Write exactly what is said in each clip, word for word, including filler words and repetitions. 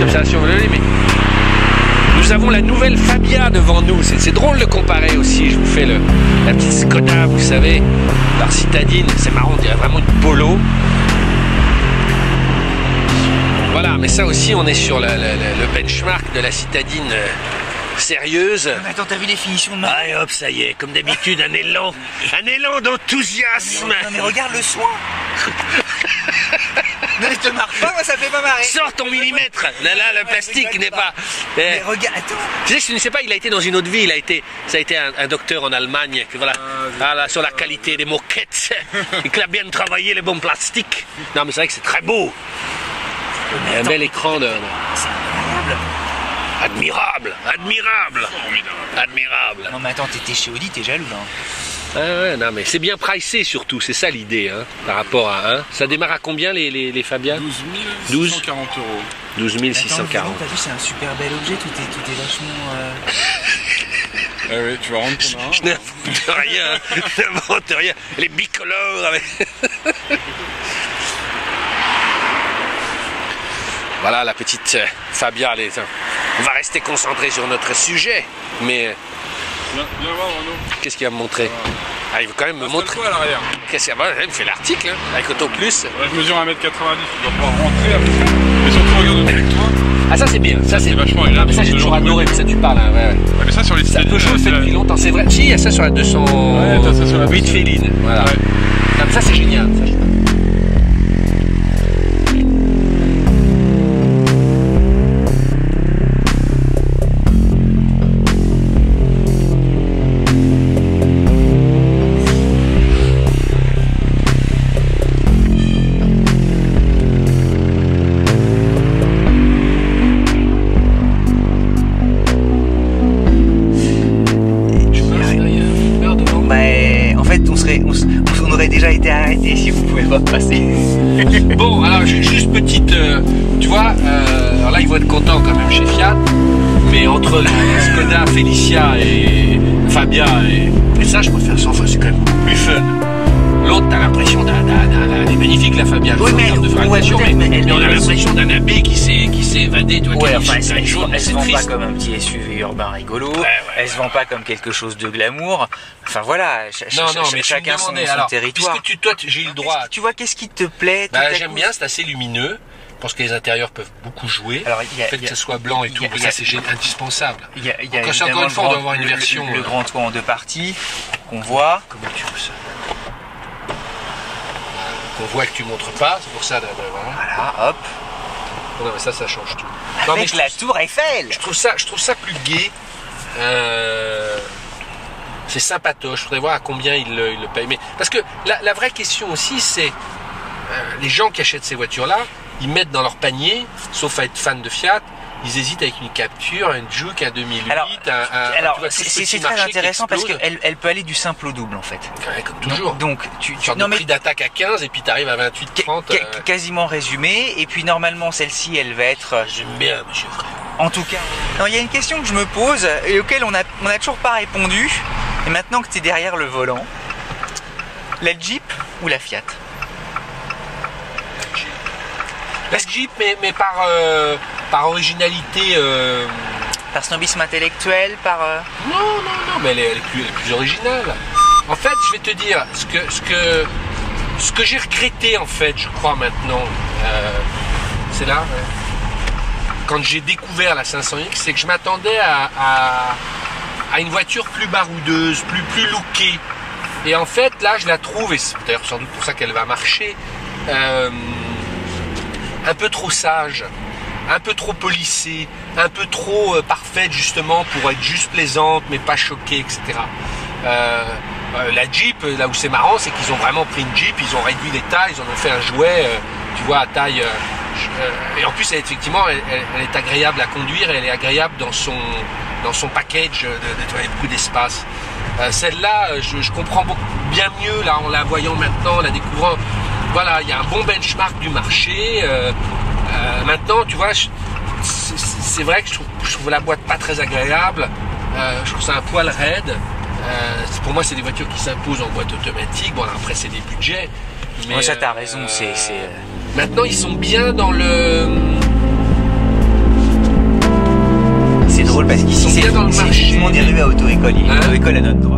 observation, mais nous avons la nouvelle Fabia devant nous. C'est drôle de comparer aussi. Je vous fais le, la petite Skoda, vous savez, par citadine. C'est marrant, on dirait vraiment une Polo. Voilà, mais ça aussi, on est sur le, le, le benchmark de la citadine euh, sérieuse. Mais attends, t'as vu les finitions de ma... Ah, et hop, ça y est, comme d'habitude, un élan, un élan d'enthousiasme. Non, mais regarde le soin. Non, mais te marre pas, moi ça fait pas marrer. Sors ton millimètre. Là, là, le plastique n'est pas. Mais regarde, attends. Tu sais, je ne sais pas, il a été dans une autre vie. Il a été, ça a été un, un docteur en Allemagne. Que, voilà, ah, là, sur la qualité des moquettes. Et qu'il a bien travaillé les bons plastiques. Non, mais c'est vrai que c'est très beau. Mais un bel écran de. C'est incroyable. Admirable, admirable, admirable. Non mais attends, t'étais chez Audi, t'es jaloux là. Ah ouais, non mais c'est bien pricé surtout, c'est ça l'idée, hein, par rapport à un. Hein. Ça démarre à combien les, les, les Fabia? douze mille six cent quarante euros. douze mille six cent quarante. T'as vu, c'est un super bel objet, tout est, tout est vachement... Euh... Ah ouais, tu vas rendre ton Je n'invente rien, je n'invente rien. Les bicolores avec... Voilà la petite Fabia, allez, on va rester concentré sur notre sujet, mais... Viens, viens voir Renaud. Qu'est-ce qu'il va me montrer? Ah, il veut quand même me montrer... Toi à l'arrière. Qu'est-ce qu'il va me faire l'article, hein, avec Auto Plus. Ouais, je mesure un mètre quatre-vingt-dix, tu dois pouvoir rentrer après. Mais surtout, regarde avec toi. Ah, ça c'est bien, ça c'est vachement agréable. Mais ça j'ai toujours adoré, mais ça tu parles, hein, ouais, ouais. Ouais, mais ça sur les Ça peut chauffer depuis longtemps, c'est vrai. Si, il y a ça sur la deux cent huit, ouais, t'as ça sur la Féline, voilà. Ouais. Non, mais ça c'est génial. Ça, je... arrêter si vous pouvez pas passer. Bon, alors juste petite, euh, tu vois, euh, alors là ils vont être contents quand même chez Fiat, mais entre la, la Skoda, Felicia et Fabia et, et ça, je préfère ça, enfin c'est quand même plus fun. L'autre, t'as l'impression d'un, elle est magnifique la Fabia, oui, mais, de ouais, mais, mais, mais on a l'impression d'un abbé qui s'est qui s'est évadé, tu vois. Ouais, enfin, elle, elle, jaune, elle se vend triste. pas comme un petit S U V urbain rigolo, ouais, ouais, elle ouais, se vend ouais. pas comme quelque chose de glamour. Enfin voilà, ch non, non, mais chacun son, son alors, territoire. Puisque tu, toi, j'ai eu le droit. Tu vois, qu'est-ce qui te plaît? Bah, j'aime bien, c'est assez lumineux. Je pense que les intérieurs peuvent beaucoup jouer. Alors, il y a, le fait que ça soit blanc et tout, a, ça c'est indispensable. Il y a, il y a encore, encore une fois, on doit avoir une version. Le, le, le grand toit en deux parties qu'on voit. Comment tu veux ça? Qu'on voit que tu montres pas, c'est pour ça. Là, voilà. Voilà, hop. Non mais ça, ça change tout. Avec non, mais la tour Eiffel. Je trouve ça, je trouve ça plus gai. Euh, c'est sympatoche. Je voudrais voir à combien il le, il le paye. Mais parce que la, la vraie question aussi, c'est euh, les gens qui achètent ces voitures-là, ils mettent dans leur panier, sauf à être fan de Fiat, ils hésitent avec une Capture, un Juke, un deux mille huit, alors, un, un, alors c'est très intéressant parce qu'elle elle peut aller du simple au double en fait. Ouais, comme toujours. Donc, donc tu, tu non, mais prix d'attaque à quinze et puis tu arrives à vingt-huit, trente. Euh... Quasiment résumé. Et puis normalement celle-ci, elle va être. J'aime bien, monsieur frère. En tout cas, non, il y a une question que je me pose et auquel on a on a toujours pas répondu. Et maintenant que tu es derrière le volant, la Jeep ou la Fiat? La Jeep, mais, mais par, euh, par originalité. Euh... Par snobisme intellectuel, par. Euh... Non, non, non, mais elle est, elle est, plus, elle est plus originale. En fait, je vais te dire, ce que, ce que, ce que j'ai regretté, en fait, je crois maintenant, euh, c'est là, ouais. Quand j'ai découvert la cinq cents X, c'est que je m'attendais à, à, à une voiture plus baroudeuse, plus, plus lookée. Et en fait, là, je la trouve, et c'est d'ailleurs sans doute pour ça qu'elle va marcher. Euh, un peu trop sage, un peu trop polissée, un peu trop euh, parfaite justement pour être juste plaisante mais pas choquée, et cetera. Euh, euh, la Jeep, là où c'est marrant, c'est qu'ils ont vraiment pris une Jeep, ils ont réduit les tailles, ils en ont fait un jouet, euh, tu vois, à taille... Euh, euh, et en plus, elle, effectivement, elle, elle, elle est agréable à conduire, elle est agréable dans son, dans son package, de, de, de beaucoup d'espace. Euh, Celle-là, je, je comprends beaucoup, bien mieux là en la voyant maintenant, en la découvrant. Voilà, il y a un bon benchmark du marché. Euh, euh, maintenant, tu vois, c'est vrai que je trouve, je trouve la boîte pas très agréable. Euh, je trouve ça un poil raide. Euh, pour moi, c'est des voitures qui s'imposent en boîte automatique. Bon, après, c'est des budgets. Mais, ouais, ça, t'as raison. Euh, c'est. Maintenant, ils sont bien dans le drôle parce qu'ici, sont c'est bien dans le c'est marché. effectivement des rues à auto-école. Il y a une Hein auto-école à notre droite.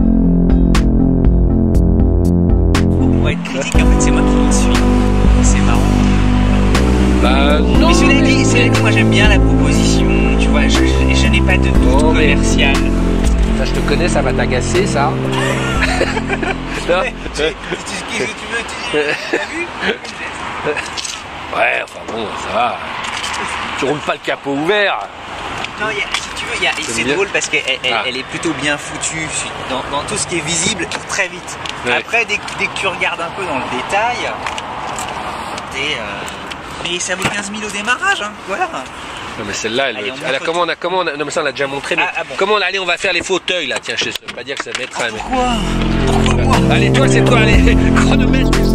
Pour être critique, en fait, c'est moi qui le suis. C'est marrant. Bah non. Mais cela dit, cela dit, moi j'aime bien la proposition. Tu vois, je, je, je n'ai pas de doute Oh, mais- commercial. Ça, je te connais, ça va t'agacer, ça. Non. Ouais, tu, tu, tu, tu veux, tu t'as vu? Ouais, enfin bon, ça va. Tu roules pas le capot ouvert. Non, il y a- si tu veux, il y a- c'est bien. drôle parce qu'elle elle, Ah. elle est plutôt bien foutue dans, dans tout ce qui est visible très vite. Ouais. Après, dès, que- dès que tu regardes un peu dans le détail, t'es. Euh... Mais ça vaut quinze mille au démarrage, hein, voilà. Non mais celle-là, elle, Allez, on elle a montre- comment on a comment on a, non mais ça on l'a déjà montré. Mais Ah, ah bon. comment on allez on va faire les fauteuils là. Tiens, je sais pas dire que ça mettra. Mais... Pourquoi Pourquoi moi Allez toi c'est toi allez chronomètre.